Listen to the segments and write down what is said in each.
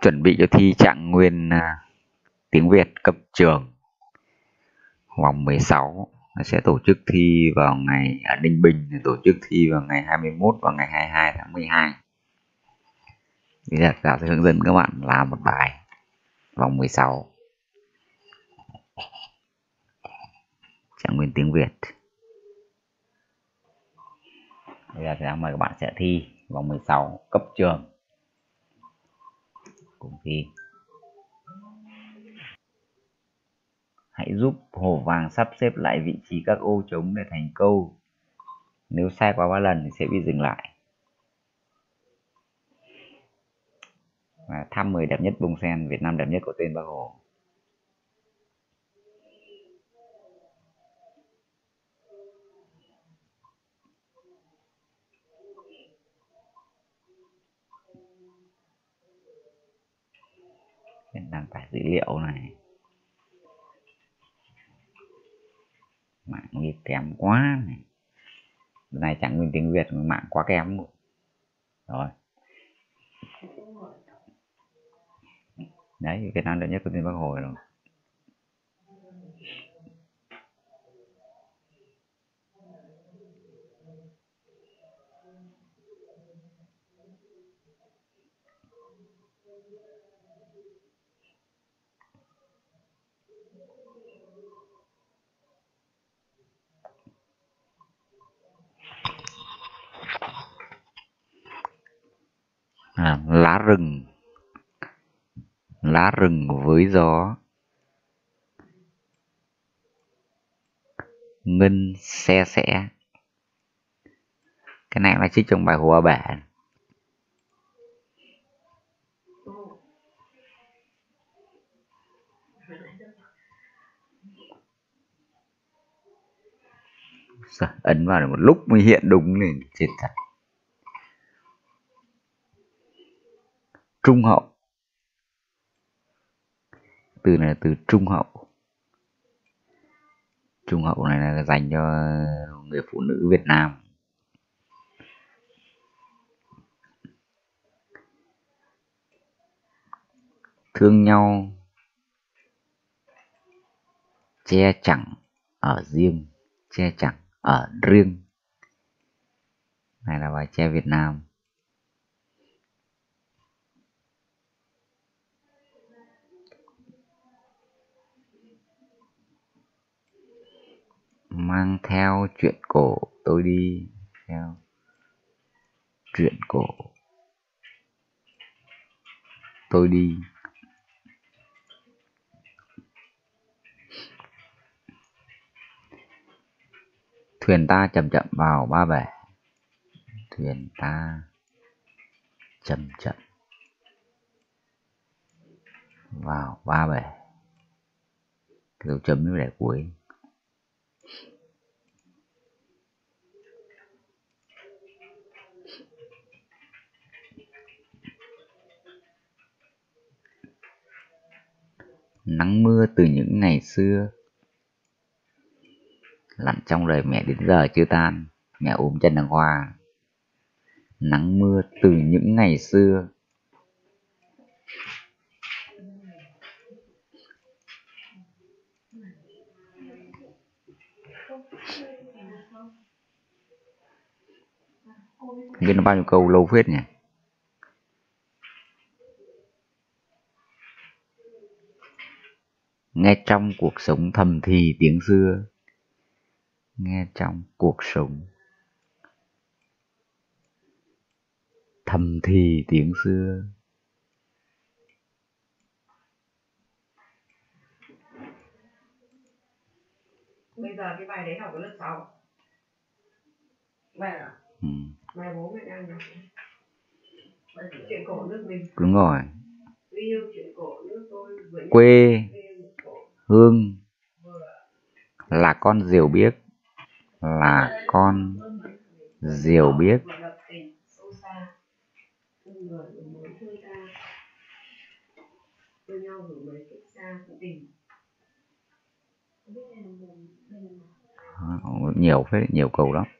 chuẩn bị cho thi trạng nguyên tiếng Việt cấp trường vòng 16. Nó sẽ tổ chức thi vào ngày ở Ninh Bình, tổ chức thi vào ngày 21 và ngày 22 tháng 12. Bây giờ giáo sẽ hướng dẫn các bạn làm một bài vòng 16 trạng nguyên tiếng Việt. Bây giờ thì mời các bạn sẽ thi vòng 16 cấp trường cùng thi. Hãy giúp Hồ Vàng sắp xếp lại vị trí các ô trống để thành câu. Nếu sai quá 3 lần thì sẽ bị dừng lại. Và thăm 10 đẹp nhất bông sen Việt Nam đẹp nhất có tên Bác Hồ. Đăng tải dữ liệu này. Mạng Việt kém quá này. Lần này trạng nguyên tiếng Việt mạng quá kém rồi. Đấy, Việt Nam đẹp nhất có tên Bác Hồ rồi. Lá rừng với gió, ngân xe xẽ. Cái này là trích trong bài Hồ A Bể. Ấn vào được một lúc mới hiện đúng lên, chết thật. Trung hậu. Từ này là từ trung hậu. Trung hậu này là dành cho người phụ nữ Việt Nam. Thương nhau che chẳng ở riêng, che chẳng ở riêng. Này là bài che Việt Nam. Mang theo chuyện cổ tôi đi, theo chuyện cổ tôi đi. Thuyền ta chậm chậm vào ba bể. Thuyền ta chậm chậm vào ba bể. Cái dấu chấm nó để cuối. Nắng mưa từ những ngày xưa, lặn trong đời mẹ đến giờ chưa tan. Mẹ ốm chân đằng hoa. Nắng mưa từ những ngày xưa. Biết nó bao nhiêu câu lâu phết nhỉ. Nghe trong cuộc sống thầm thì tiếng xưa. Nghe trong cuộc sống thầm thì tiếng xưa. Bây giờ cái bài đấy học ở lớp 6. Bài à? Bài bố mẹ đang học. Chuyện cổ nước mình. Đúng rồi. Yêu chuyện cổ nước tôi. Quê hương là con diều biếc. Là con diều biếc. Nhiều phết, nhiều câu lắm.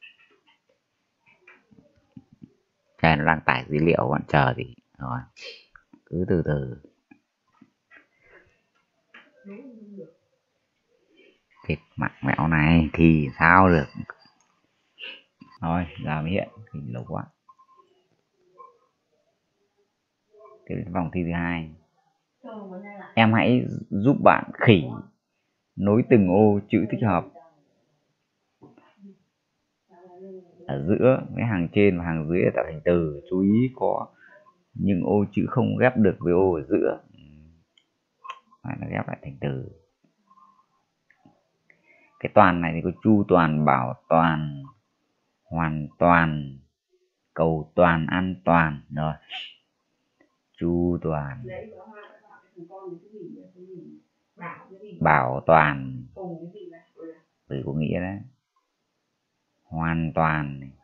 Cái nó đang tải dữ liệu bạn chờ thì rồi. cứ từ từ. Thịt mặt mẹo này thì sao được. Thôi giờ mới hiện thì lâu quá. Tiếp đến vòng thi thứ hai. Em hãy giúp bạn khỉ nối từng ô chữ thích hợp ở giữa cái hàng trên và hàng dưới để tạo thành từ. Chú ý có những ô chữ không ghép được với ô ở giữa, phải là ghép lại thành từ. Cái toàn này thì có chu toàn, bảo toàn, hoàn toàn, cầu toàn, an toàn. Rồi chu toàn, bảo toàn, từ có nghĩa đấy. Hoàn toàn này.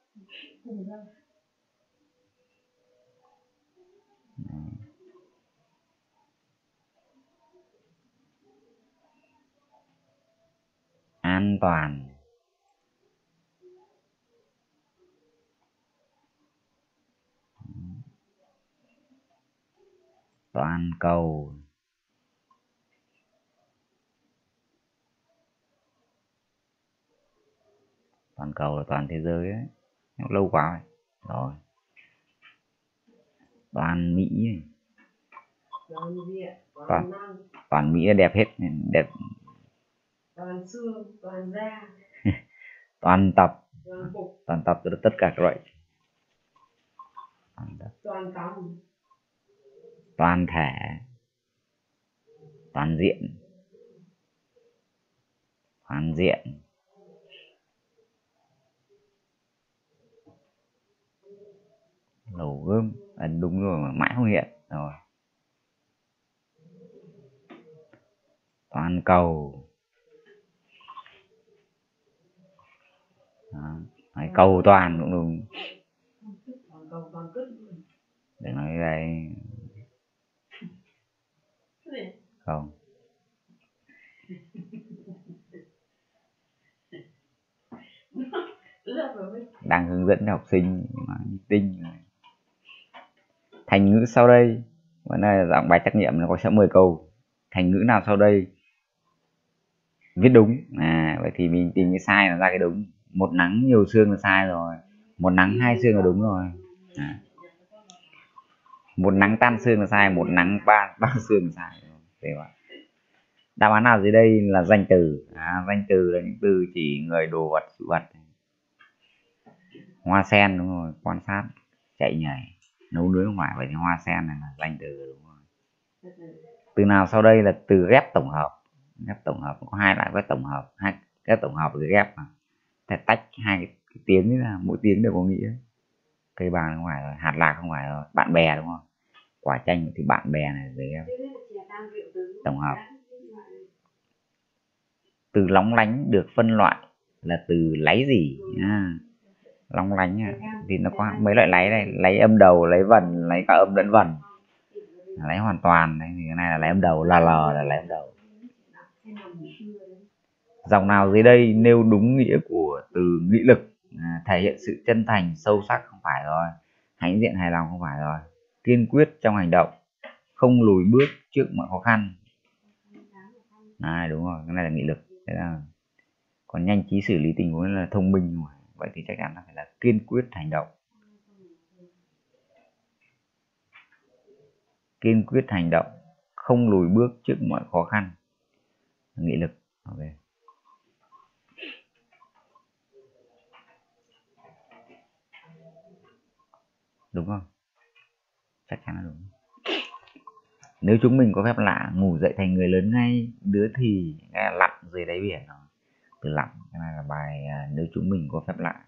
An toàn, toàn cầu, toàn cầu là toàn thế giới đấy, lâu quá rồi. Toàn Mỹ này. Toàn Mỹ là đẹp hết, đẹp. Toàn xương, toàn da. Toàn tập, toàn tập là tất cả các loại. Toàn tòng, toàn thể, toàn diện, toàn diện, lầu gươm. Đúng rồi mà mãi không hiện rồi. Toàn cầu. Đấy, cầu toàn cũng đúng. Để nói đây không đang hướng dẫn học sinh mà tinh. Thành ngữ sau đây,วันnày là dạng bài trắc nghiệm, nó có sẽ 10 câu. Thành ngữ nào sau đây viết đúng? Vậy thì mình tìm cái sai là ra cái đúng. Một nắng nhiều sương là sai rồi. Một nắng hai sương là đúng rồi. Một nắng tan sương là sai, một nắng ba sương là sai. Đáp án nào dưới đây là danh từ? Danh từ là những từ chỉ người, đồ vật, sự vật. Hoa sen đúng rồi, quan sát, chạy nhảy, nấu nướng không phải, vậy thì hoa sen này là danh từ đúng rồi. Từ nào sau đây là từ ghép tổng hợp? Ghép tổng hợp có hai loại ghép tổng hợp, hai ghép tổng hợp với ghép mà phải tách hai cái tiếng ra, mỗi tiếng đều có nghĩa. Cây bàn không phải rồi, hạt lạc không phải rồi, bạn bè đúng không? Quả chanh thì bạn bè này rồi ghép tổng hợp. Từ lóng lánh được phân loại là từ láy gì? Lóng lánh thì nó có mấy loại láy đây, láy âm đầu, láy vần, láy cả âm lẫn vần, láy hoàn toàn đấy, thì cái này là láy âm đầu, là láy âm đầu. Dòng nào dưới đây nêu đúng nghĩa của từ nghị lực? Thể hiện sự chân thành, sâu sắc không phải rồi, hãnh diện, hài lòng không phải rồi, kiên quyết trong hành động, không lùi bước trước mọi khó khăn. Đúng rồi, cái này là nghị lực. Thế là còn nhanh trí xử lý tình huống là thông minh rồi. Vậy thì chắc chắn là phải là kiên quyết hành động. Kiên quyết hành động, không lùi bước trước mọi khó khăn, nghị lực. Okay. Đúng không? Chắc chắn là đúng. Nếu chúng mình có phép lạ ngủ dậy thành người lớn ngay, đứa thì nghe lặn dưới đáy biển rồi. Từ lặn, cái này là bài nếu chúng mình có phép lạ.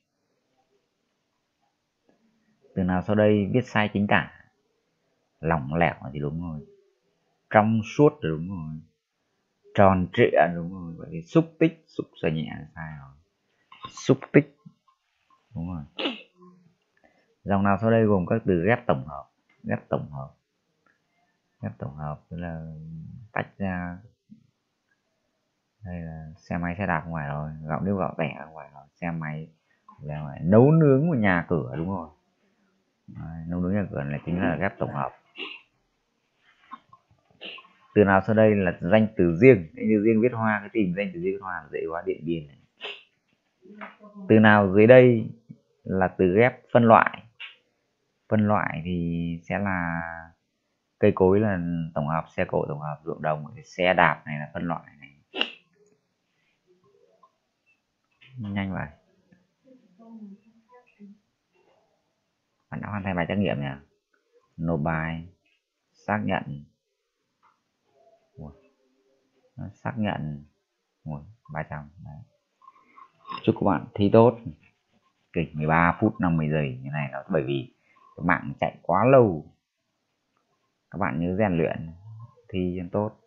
Từ nào sau đây viết sai chính tả? Lỏng lẻo thì đúng rồi, trong suốt là đúng rồi, tròn trịa là đúng rồi. Vậy thì xúc tích, xúc xoay nhẹ là sai rồi, xúc tích đúng rồi. Dòng nào sau đây gồm các từ ghép tổng hợp? Ghép tổng hợp, ghép tổng hợp tức là tách ra. Đây là xe máy, xe đạp không phải rồi, gạo nếp, gạo tẻ không phải rồi, xe máy, nấu nướng của nhà cửa đúng rồi. Nấu nướng nhà cửa này chính là ghép tổng hợp. Từ nào sau đây là danh từ riêng. Danh từ riêng viết hoa, cái tìm danh từ riêng viết hoa là dễ quá. Điện Biên này. Từ nào dưới đây là từ ghép phân loại. Phân loại thì sẽ là cây cối là tổng hợp, xe cộ tổng hợp, ruộng đồng, xe đạp này là phân loại này. Nhanh vậy. Bạn đã hoàn thành bài trắc nghiệm nhỉ? Nộp bài, xác nhận, xác nhận 300. Đấy. Chúc các bạn thi tốt. Kịch 13 phút 50 giây như này là bởi vì cái mạng chạy quá lâu. Các bạn nhớ rèn luyện thi cho tốt.